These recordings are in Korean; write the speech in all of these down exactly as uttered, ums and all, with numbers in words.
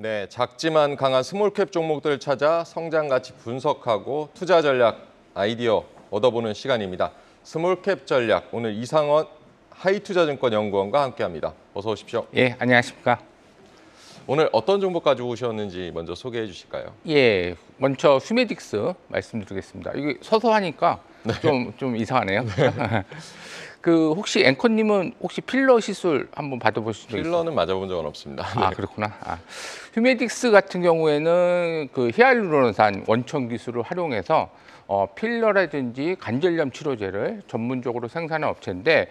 네, 작지만 강한 스몰캡 종목들을 찾아 성장 가치 분석하고 투자 전략 아이디어 얻어보는 시간입니다. 스몰캡 전략, 오늘 이상원 하이투자증권 연구원과 함께합니다. 어서 오십시오. 예, 안녕하십니까. 오늘 어떤 정보 가지고 오셨는지 먼저 소개해 주실까요? 예, 먼저 휴메딕스 말씀드리겠습니다. 이게 서서 하니까 네. 좀, 좀 이상하네요. 네. 그 혹시 앵커님은 혹시 필러 시술 한번 받아보신 적 있어요? 필러는 맞아본 적은 없습니다. 아, 네. 그렇구나. 아. 휴메딕스 같은 경우에는 그 히알루론산 원천 기술을 활용해서 어, 필러라든지 관절염 치료제를 전문적으로 생산하는 업체인데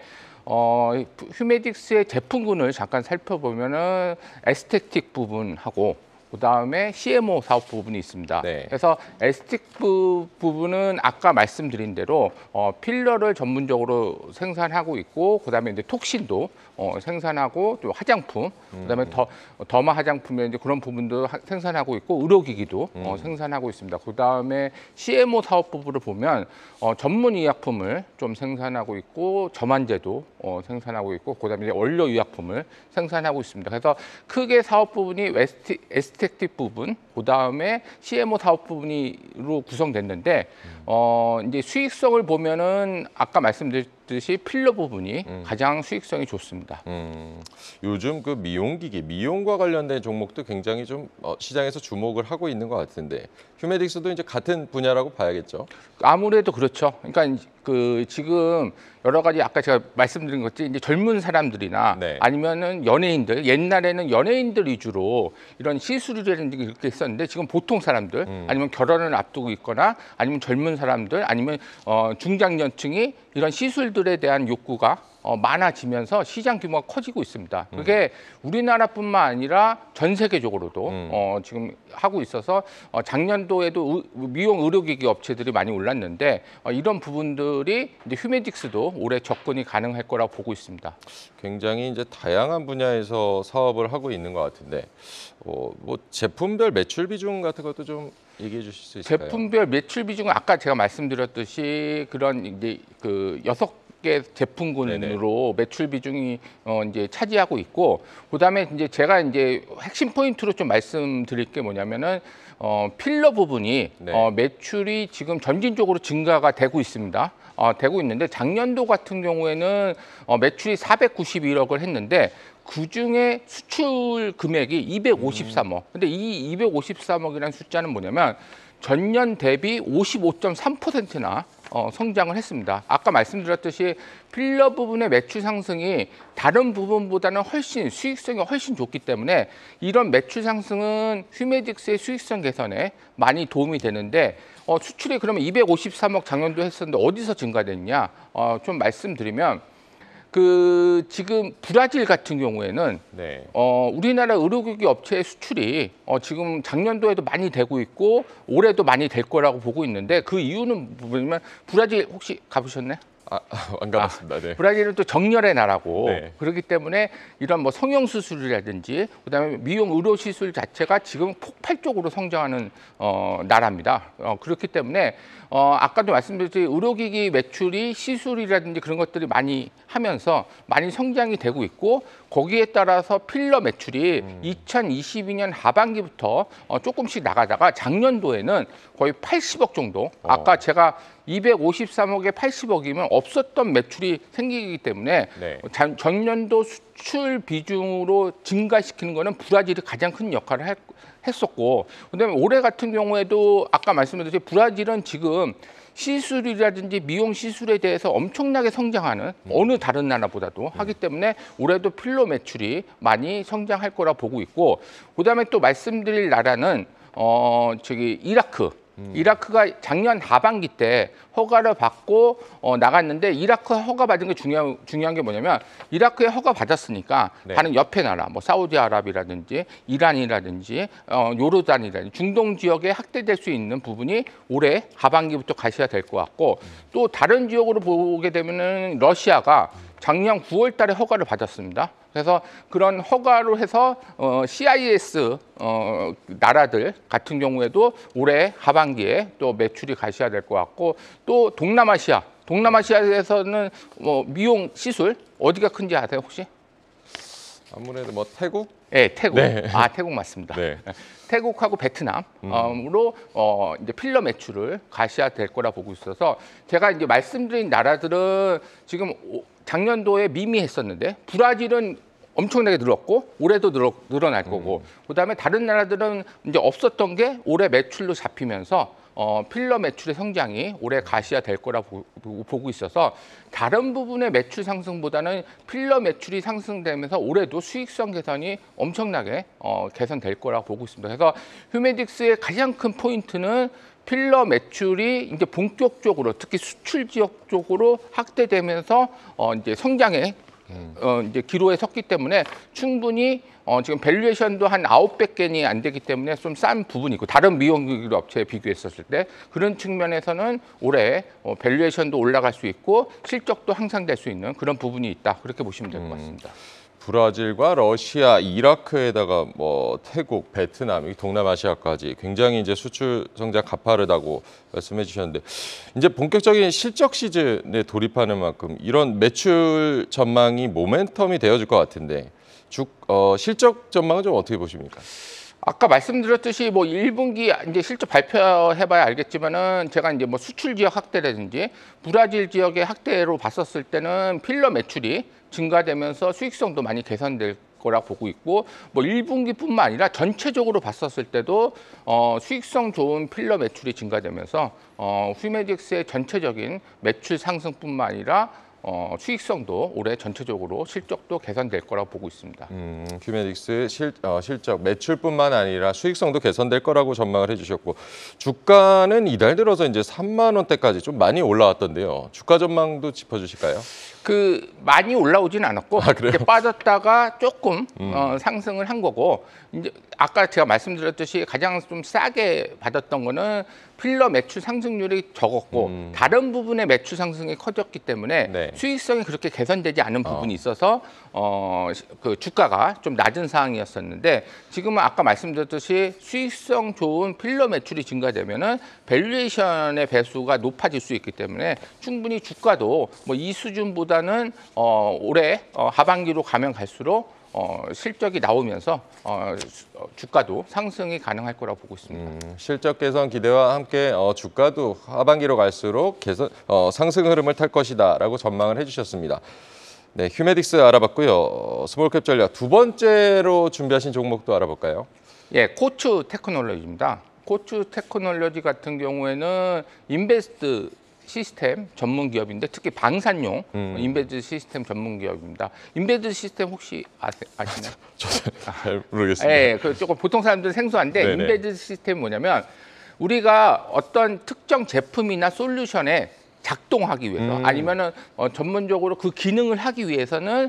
어, 휴메딕스의 제품군을 잠깐 살펴보면은 에스테틱 부분하고 그 다음에 씨엠오 사업 부분이 있습니다. 네. 그래서 에스테틱 부, 부분은 아까 말씀드린 대로 어, 필러를 전문적으로 생산하고 있고 그 다음에 이제 톡신도 어, 생산하고 또 화장품, 그 다음에 더, 더마 화장품에 이제 그런 부분도 하, 생산하고 있고 의료기기도 음. 어, 생산하고 있습니다. 그 다음에 씨엠오 사업 부분을 보면 어, 전문 의약품을 좀 생산하고 있고 점안제도 어, 생산하고 있고 그 다음에 이제 원료 의약품을 생산하고 있습니다. 그래서 크게 사업 부분이 웨스티, 에스테틱 부분, 그 다음에 씨엠오 사업 부분으로 구성됐는데 어, 이제 수익성을 보면은 아까 말씀드렸듯이 필러 부분이 음. 가장 수익성이 좋습니다. 음, 요즘 그 미용기기, 미용과 관련된 종목도 굉장히 좀 어, 시장에서 주목을 하고 있는 것 같은데 휴메딕스도 이제 같은 분야라고 봐야겠죠? 아무래도 그렇죠. 그러니까 그 지금 여러 가지 아까 제가 말씀드린 것처럼 이제 젊은 사람들이나 네. 아니면은 연예인들, 옛날에는 연예인들 위주로 이런 시술이라든지 이렇게 했었는데 지금 보통 사람들 음. 아니면 결혼을 앞두고 있거나 아니면 젊은 사람들 아니면 어, 중장년층이 이런 시술들에 대한 욕구가 어, 많아지면서 시장 규모가 커지고 있습니다. 그게 음. 우리나라뿐만 아니라 전 세계적으로도 음. 어, 지금 하고 있어서 어, 작년도에도 의, 미용 의료기기 업체들이 많이 올랐는데 어, 이런 부분들이 이제 휴메딕스도 올해 접근이 가능할 거라고 보고 있습니다. 굉장히 이제 다양한 분야에서 사업을 하고 있는 것 같은데 어, 뭐 제품별 매출 비중 같은 것도 좀 얘기해 주실 수 있을까요? 제품별 매출 비중은 아까 제가 말씀드렸듯이 그런 이제 그 여섯 개 제품군으로 네네. 매출 비중이 어 이제 차지하고 있고 그다음에 이제 제가 이제 핵심 포인트로 좀 말씀드릴 게 뭐냐면은 어 필러 부분이 네. 어 매출이 지금 점진적으로 증가가 되고 있습니다. 어 되고 있는데 작년도 같은 경우에는 어 매출이 사백구십일억을 했는데 그중에 수출 금액이 이백오십삼억. 근데 이 이백오십삼억이라는 숫자는 뭐냐면 전년 대비 오십오 점 삼 퍼센트나 어, 성장을 했습니다. 아까 말씀드렸듯이 필러 부분의 매출 상승이 다른 부분보다는 훨씬 수익성이 훨씬 좋기 때문에 이런 매출 상승은 휴메딕스의 수익성 개선에 많이 도움이 되는데 어, 수출이 그러면 이백오십삼억 작년도 했었는데 어디서 증가됐냐? 어, 좀 말씀드리면 그 지금 브라질 같은 경우에는 네. 어, 우리나라 의료기기 업체의 수출이 어, 지금 작년도에도 많이 되고 있고 올해도 많이 될 거라고 보고 있는데 그 이유는 뭐냐면 브라질 혹시 가보셨나요? 아, 안 가봤습니다. 네. 아, 브라질은 또 정렬의 나라고 네. 그렇기 때문에 이런 뭐 성형 수술이라든지 그다음에 미용 의료 시술 자체가 지금 폭발적으로 성장하는 어, 나라입니다. 어, 그렇기 때문에 어, 아까도 말씀드렸듯이 의료기기 매출이 시술이라든지 그런 것들이 많이 하면서 많이 성장이 되고 있고 거기에 따라서 필러 매출이 음. 이천이십이 년 하반기부터 어, 조금씩 나가다가 작년도에는 거의 팔십억 정도. 어. 아까 제가 이백오십삼억에 팔십억이면 없었던 매출이 생기기 때문에 네. 자, 전년도 수출 비중으로 증가시키는 거는 브라질이 가장 큰 역할을 했, 했었고 그다음에 올해 같은 경우에도 아까 말씀드렸듯이 브라질은 지금 시술이라든지 미용 시술에 대해서 엄청나게 성장하는 음. 어느 다른 나라보다도 음. 하기 때문에 올해도 필러 매출이 많이 성장할 거라 보고 있고 그다음에 또 말씀드릴 나라는 어 저기 이라크 음. 이라크가 작년 하반기 때 허가를 받고 어, 나갔는데 이라크 허가 받은 게 중요한, 중요한 게 뭐냐면 이라크에 허가 받았으니까 네. 다른 옆에 나라 뭐 사우디아라비아라든지 이란이라든지 어, 요르단이라든지 중동 지역에 확대될 수 있는 부분이 올해 하반기부터 가시가 될 것 같고 음. 또 다른 지역으로 보게 되면은 러시아가 작년 구월 달에 허가를 받았습니다. 그래서 그런 허가로 해서 어, 씨아이에스 어, 나라들 같은 경우에도 올해 하반기에 또 매출이 가시화될 것 같고 또 동남아시아, 동남아시아에서는 뭐 미용 시술 어디가 큰지 아세요 혹시? 아무래도 뭐 태국? 네, 태국. 네. 아, 태국 맞습니다. 네. 태국하고 베트남으로 음. 어, 이제 필러 매출을 가시화될 거라 보고 있어서 제가 이제 말씀드린 나라들은 지금 작년도에 미미했었는데 브라질은 엄청나게 늘었고 올해도 늘어, 늘어날 거고 음. 그다음에 다른 나라들은 이제 없었던 게 올해 매출로 잡히면서 어, 필러 매출의 성장이 올해 가시화될 거라 보, 보고 있어서 다른 부분의 매출 상승보다는 필러 매출이 상승되면서 올해도 수익성 개선이 엄청나게 어, 개선될 거라 보고 있습니다. 그래서 휴메딕스의 가장 큰 포인트는 필러 매출이 이제 본격적으로 특히 수출 지역 쪽으로 확대되면서 어, 이제 성장에 음. 어, 이제 기로에 섰기 때문에 충분히 어, 지금 밸류에이션도 한 아홉백 개니 안 되기 때문에 좀 싼 부분이 있고 다른 미용기기 업체에 비교했었을 때 그런 측면에서는 올해 어, 밸류에이션도 올라갈 수 있고 실적도 향상될 수 있는 그런 부분이 있다. 그렇게 보시면 될 것 같습니다. 음. 브라질과 러시아, 이라크에다가 뭐 태국, 베트남, 동남아시아까지 굉장히 이제 수출 성장 가파르다고 말씀해 주셨는데 이제 본격적인 실적 시즌에 돌입하는 만큼 이런 매출 전망이 모멘텀이 되어줄 것 같은데 주, 어, 실적 전망은 좀 어떻게 보십니까? 아까 말씀드렸듯이 뭐 일 분기 이제 실적 발표해봐야 알겠지만은 제가 이제 뭐 수출 지역 확대라든지 브라질 지역의 확대로 봤었을 때는 필러 매출이 증가되면서 수익성도 많이 개선될 거라 보고 있고 뭐 일 분기뿐만 아니라 전체적으로 봤었을 때도 어, 수익성 좋은 필러 매출이 증가되면서 어, 휴메딕스의 전체적인 매출 상승뿐만 아니라 어, 수익성도 올해 전체적으로 실적도 개선될 거라고 보고 있습니다. 음, 휴메딕스 실, 어, 실적 매출뿐만 아니라 수익성도 개선될 거라고 전망을 해주셨고 주가는 이달 들어서 이제 삼만 원대까지 좀 많이 올라왔던데요. 주가 전망도 짚어주실까요? 그 많이 올라오진 않았고 아, 그래요? 이제 빠졌다가 조금 음. 어, 상승을 한 거고 이제 아까 제가 말씀드렸듯이 가장 좀 싸게 받았던 거는 필러 매출 상승률이 적었고 음. 다른 부분의 매출 상승이 커졌기 때문에 네. 수익성이 그렇게 개선되지 않은 부분이 어. 있어서 어, 그 주가가 좀 낮은 상황이었었는데 지금은 아까 말씀드렸듯이 수익성 좋은 필러 매출이 증가되면은 밸류에이션의 배수가 높아질 수 있기 때문에 충분히 주가도 뭐 이 수준보다는 어, 올해 어, 하반기로 가면 갈수록 어, 실적이 나오면서 어, 주가도 상승이 가능할 거라고 보고 있습니다. 음, 실적 개선 기대와 함께 어, 주가도 하반기로 갈수록 개선, 어, 상승 흐름을 탈 것이다라고 전망을 해주셨습니다. 네, 휴메딕스 알아봤고요. 어, 스몰캡 전략 두 번째로 준비하신 종목도 알아볼까요? 예, 코츠 테크놀로지입니다. 코츠 테크놀로지 같은 경우에는 인베스트 시스템 전문 기업인데 특히 방산용 음. 인베드 시스템 전문 기업입니다. 인베드 시스템 혹시 아세, 아시나요? 저도 잘 모르겠습니다. 예, 그 조금 보통 사람들은 생소한데 네네. 인베드 시스템이 뭐냐면 우리가 어떤 특정 제품이나 솔루션에 작동하기 위해서 음. 아니면은 어, 전문적으로 그 기능을 하기 위해서는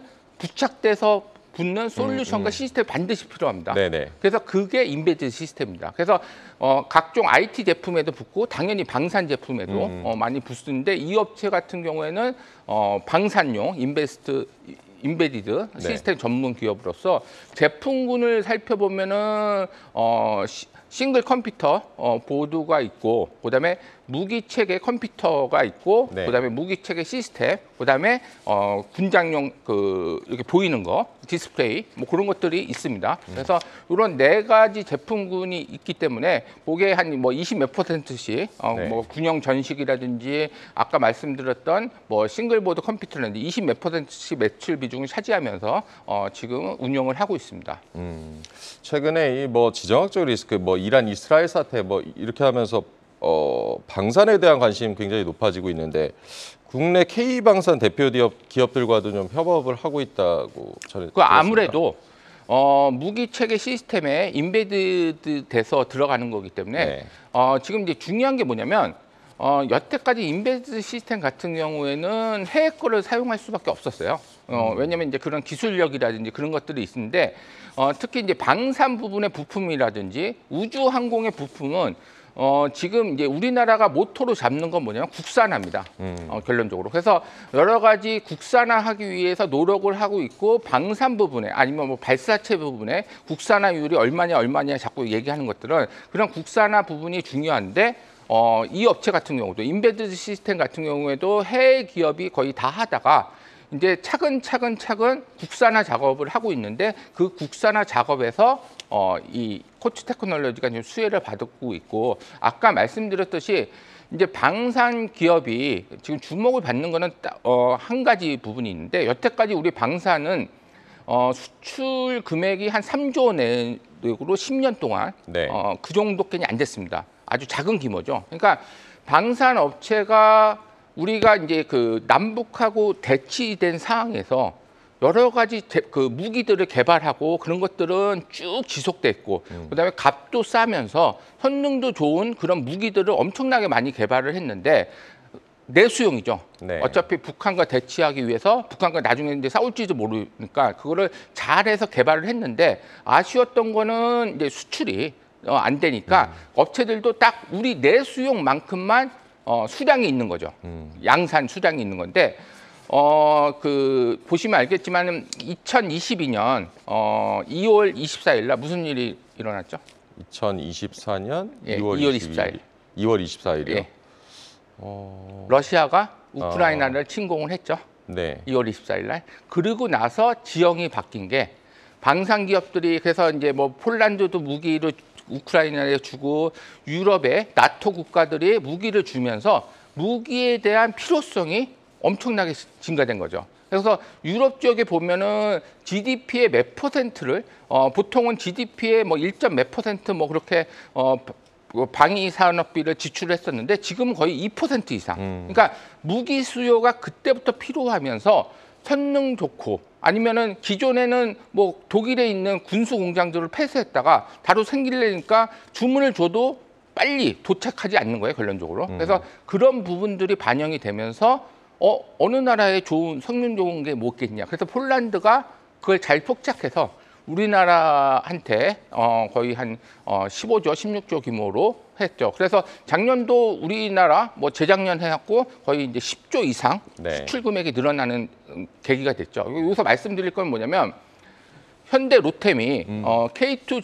부착돼서 붙는 솔루션과 음, 음. 시스템이 반드시 필요합니다. 네네. 그래서 그게 인베드 시스템입니다. 그래서 어, 각종 아이티 제품에도 붙고 당연히 방산 제품에도 음. 어, 많이 붙는데 이 업체 같은 경우에는 어, 방산용 인베스트 인베디드 네. 시스템 전문 기업으로서 제품군을 살펴보면은 어, 시, 싱글 컴퓨터 어, 보드가 있고 그다음에 무기체계 컴퓨터가 있고 네. 그다음에 무기체계 시스템 그다음에 어, 분장용 그 이렇게 보이는 거 디스플레이 뭐 그런 것들이 있습니다. 음. 그래서 이런 네 가지 제품군이 있기 때문에 그게 한 뭐 이십 몇 퍼센트씩 어, 네. 뭐 군용 전식이라든지 아까 말씀드렸던 뭐 싱글보드 컴퓨터라든지 이십 몇 퍼센트씩 매출 비중을 차지하면서 어, 지금 운영을 하고 있습니다. 음, 최근에 이 뭐 지정학적 리스크 뭐 이란 이스라엘 사태 뭐 이렇게 하면서 어, 방산에 대한 관심 굉장히 높아지고 있는데 국내 K방산 대표 기업, 기업들과도 좀 협업을 하고 있다고 저는 그 아무래도 어, 무기 체계 시스템에 인베드 돼서 들어가는 거기 때문에 네. 어, 지금 이제 중요한 게 뭐냐면 어, 여태까지 인베드 시스템 같은 경우에는 해외 거를 사용할 수밖에 없었어요. 어, 음. 왜냐하면 이제 그런 기술력이라든지 그런 것들이 있는데 어, 특히 이제 방산 부분의 부품이라든지 우주 항공의 부품은 어, 지금 이제 우리나라가 모토로 잡는 건 뭐냐면 국산화입니다. 음. 어, 결론적으로. 그래서 여러 가지 국산화하기 위해서 노력을 하고 있고 방산 부분에 아니면 뭐 발사체 부분에 국산화율이 얼마냐 얼마냐 자꾸 얘기하는 것들은 그런 국산화 부분이 중요한데 어, 이 업체 같은 경우도 인베드 시스템 같은 경우에도 해외 기업이 거의 다 하다가 이제 차근차근 차근 국산화 작업을 하고 있는데 그 국산화 작업에서 어, 이 코츠 테크놀로지가 지금 수혜를 받고 있고 아까 말씀드렸듯이 이제 방산 기업이 지금 주목을 받는 거는 어, 한 가지 부분이 있는데 여태까지 우리 방산은 어, 수출 금액이 한 삼조 내외로 십 년 동안 네. 어, 그 정도까지 안 됐습니다. 아주 작은 규모죠. 그러니까 방산 업체가 우리가 이제 그 남북하고 대치된 상황에서 여러 가지 제, 그 무기들을 개발하고 그런 것들은 쭉 지속됐고 음. 그다음에 값도 싸면서 성능도 좋은 그런 무기들을 엄청나게 많이 개발을 했는데 내수용이죠. 네. 어차피 북한과 대치하기 위해서 북한과 나중에 이제 싸울지도 모르니까 그거를 잘해서 개발을 했는데 아쉬웠던 거는 이제 수출이 어, 안 되니까 음. 업체들도 딱 우리 내수용만큼만 어, 수량이 있는 거죠. 음. 양산 수량이 있는 건데 어, 그 보시면 알겠지만 이천이십이 년 어, 이월 이십사일 날 무슨 일이 일어났죠? 이천이십사 년 예, 이월 이십사일. 이월 이십사일이요? 예. 어... 러시아가 우크라이나를 어... 침공을 했죠. 네. 이월 이십사일 날. 그리고 나서 지형이 바뀐 게 방산 기업들이 그래서 이제 뭐 폴란드도 무기를 우크라이나에 주고 유럽의 나토 국가들이 무기를 주면서 무기에 대한 필요성이 엄청나게 증가된 거죠. 그래서 유럽 지역에 보면은 지디피의 몇 퍼센트를 어, 보통은 지디피의 뭐 일 점 몇 퍼센트 뭐 그렇게 어, 방위 산업비를 지출했었는데 지금은 거의 이 퍼센트 이상. 음. 그러니까 무기 수요가 그때부터 필요하면서 성능 좋고 아니면은 기존에는 뭐 독일에 있는 군수 공장들을 폐쇄했다가 바로 생기려니까 주문을 줘도 빨리 도착하지 않는 거예요, 결론적으로. 음. 그래서 그런 부분들이 반영이 되면서 어, 어느 나라에 좋은 성능 좋은 게 뭐겠냐. 그래서 폴란드가 그걸 잘 포착해서 우리나라한테 어, 거의 한 어, 십오조, 십육조 규모로 했죠. 그래서 작년도 우리나라 뭐 재작년 해갖고 거의 이제 십조 이상 네. 수출 금액이 늘어나는 계기가 됐죠. 여기서 말씀드릴 건 뭐냐면 현대 로템이 음. 어, 케이투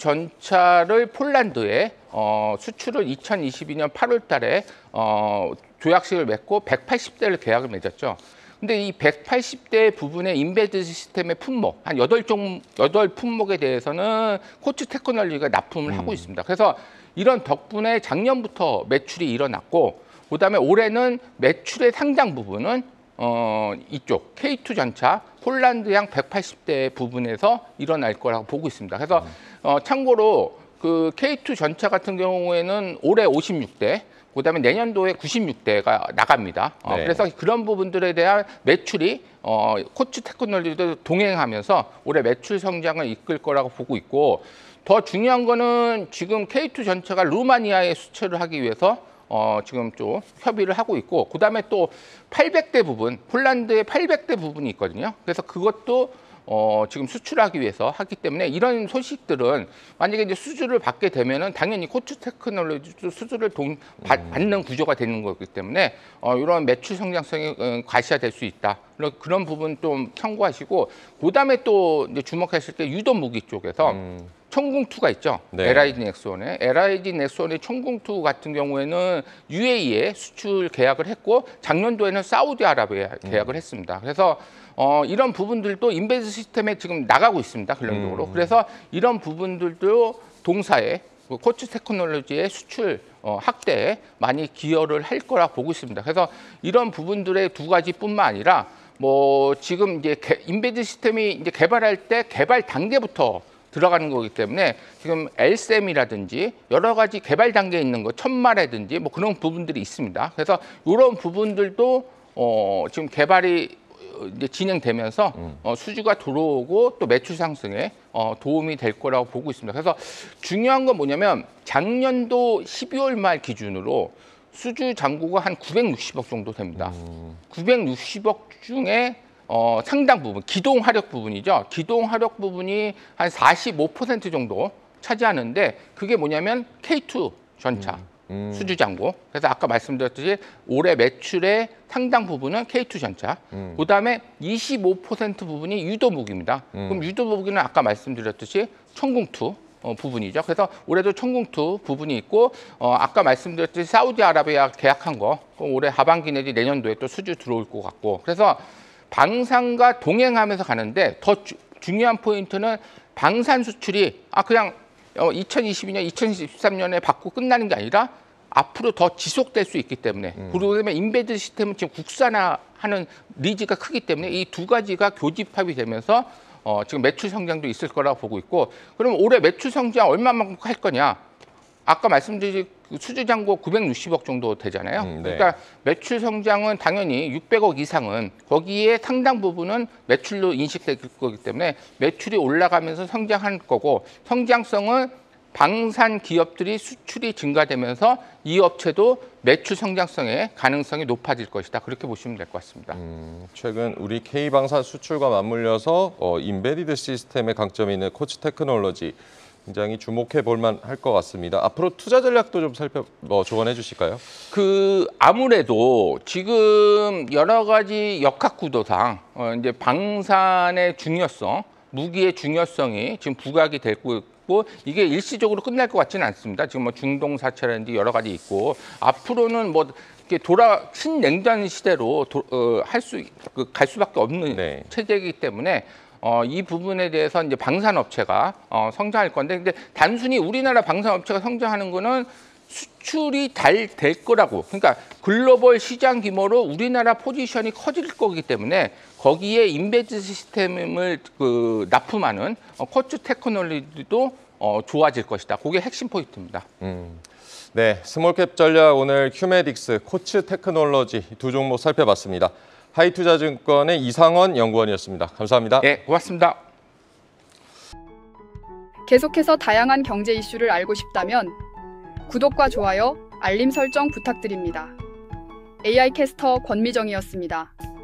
전차를 폴란드에 어, 수출을 이천이십이 년 팔월 달에 어, 조약식을 맺고 백팔십 대를 계약을 맺었죠. 근데 이 백팔십 대 부분의 인베드 시스템의 품목, 한 여덟 종, 여덟 품목에 대해서는 코츠 테크놀로지가 납품을 음. 하고 있습니다. 그래서 이런 덕분에 작년부터 매출이 일어났고, 그 다음에 올해는 매출의 상당 부분은 어, 이쪽 케이투 전차 폴란드양 백팔십 대 부분에서 일어날 거라고 보고 있습니다. 그래서 음. 어, 참고로 그 케이투 전차 같은 경우에는 올해 오십육 대, 그다음에 내년도에 구십육 대가 나갑니다. 어, 네. 그래서 그런 부분들에 대한 매출이 어, 코츠 테크놀로지도 동행하면서 올해 매출 성장을 이끌 거라고 보고 있고 더 중요한 거는 지금 케이투 전차가 루마니아에 수출을 하기 위해서 어, 지금 좀 협의를 하고 있고 그다음에 또 팔백 대 부분, 폴란드의 팔백 대 부분이 있거든요. 그래서 그것도 어, 지금 수출하기 위해서 하기 때문에 이런 소식들은 만약에 이제 수주를 받게 되면은 당연히 코츠 테크놀로지도 수주를 동, 받, 음. 받는 구조가 되는 거기 때문에 어, 이런 매출 성장성이 어, 과시화될 수 있다. 그런 부분 좀 참고하시고 그다음에 또 이제 주목했을 때 유도 무기 쪽에서 음. 천궁투가 있죠. 네. 엘아이디 넥스원에. 엘아이디 넥스원의 천궁투 같은 경우에는 유에이에 수출 계약을 했고 작년도에는 사우디아라비아에 계약을 음. 했습니다. 그래서 어, 이런 부분들도 인베드 시스템에 지금 나가고 있습니다. 결론적으로. 음. 그래서 이런 부분들도 동사에 코츠 테크놀로지의 수출 어, 확대에 많이 기여를 할 거라 보고 있습니다. 그래서 이런 부분들의 두 가지뿐만 아니라 뭐 지금 이제 개, 인베드 시스템이 이제 개발할 때 개발 단계부터 들어가는 거기 때문에 지금 엘셈이라든지 여러 가지 개발 단계에 있는 거 천마라든지 뭐 그런 부분들이 있습니다. 그래서 이런 부분들도 어, 지금 개발이 이제 진행되면서 음. 어, 수주가 들어오고 또 매출 상승에 어, 도움이 될 거라고 보고 있습니다. 그래서 중요한 건 뭐냐면 작년도 십이월 말 기준으로 수주 잔고가 한 구백육십억 정도 됩니다. 음. 구백육십억 중에 어, 상당 부분, 기동 화력 부분이죠. 기동 화력 부분이 한 사십오 퍼센트 정도 차지하는데 그게 뭐냐면 케이투 전차 음. 음. 수주 잔고. 그래서 아까 말씀드렸듯이 올해 매출의 상당 부분은 케이투 전차. 음. 그다음에 이십오 퍼센트 부분이 유도 무기입니다. 음. 그럼 유도 무기는 아까 말씀드렸듯이 천궁투 어, 부분이죠. 그래서 올해도 천궁투 부분이 있고 어, 아까 말씀드렸듯이 사우디아라비아 계약한 거 올해 하반기 내지 내년도에 또 수주 들어올 것 같고 그래서 방산과 동행하면서 가는데 더 주, 중요한 포인트는 방산 수출이 아 그냥 이천이십이 년, 이천이십삼 년에 받고 끝나는 게 아니라 앞으로 더 지속될 수 있기 때문에 음. 그리고 그다음에 인베드 시스템은 지금 국산화하는 니즈가 크기 때문에 이 두 가지가 교집합이 되면서 어, 지금 매출 성장도 있을 거라고 보고 있고 그럼 올해 매출 성장 얼마만큼 할 거냐? 아까 말씀드린 수주잔고 구백육십억 정도 되잖아요. 음, 네. 그러니까 매출 성장은 당연히 육백억 이상은 거기에 상당 부분은 매출로 인식될 거기 때문에 매출이 올라가면서 성장할 거고 성장성은 방산 기업들이 수출이 증가되면서 이 업체도 매출 성장성의 가능성이 높아질 것이다. 그렇게 보시면 될 것 같습니다. 음, 최근 우리 K방산 수출과 맞물려서 어, 인베디드 시스템의 강점이 있는 코츠 테크놀로지 굉장히 주목해 볼 만할 것 같습니다. 앞으로 투자 전략도 좀 살펴 뭐 조언해 주실까요? 그 아무래도 지금 여러 가지 역학 구도상 어, 이제 방산의 중요성, 무기의 중요성이 지금 부각이 되고 있고 이게 일시적으로 끝날 것 같지는 않습니다. 지금 뭐 중동 사태라든지 여러 가지 있고 앞으로는 뭐 이렇게 돌아 신냉전 시대로 어, 할 수 그, 갈 수밖에 없는 네. 체제이기 때문에. 어, 이 부분에 대해서 이제 방산업체가 어, 성장할 건데, 근데 단순히 우리나라 방산업체가 성장하는 거는 수출이 잘 될 거라고. 그러니까 글로벌 시장 규모로 우리나라 포지션이 커질 거기 때문에 거기에 인베드 시스템을 그, 납품하는 어, 코츠 테크놀로지도 어, 좋아질 것이다. 그게 핵심 포인트입니다. 음. 네, 스몰캡 전략 오늘 큐메딕스, 코츠 테크놀로지 두 종목 살펴봤습니다. 하이투자증권의 이상원 연구원이었습니다. 감사합니다. 네, 고맙습니다. 계속해서 다양한 경제 이슈를 알고 싶다면 구독과 좋아요, 알림 설정 부탁드립니다. 에이아이 캐스터 권미정이었습니다.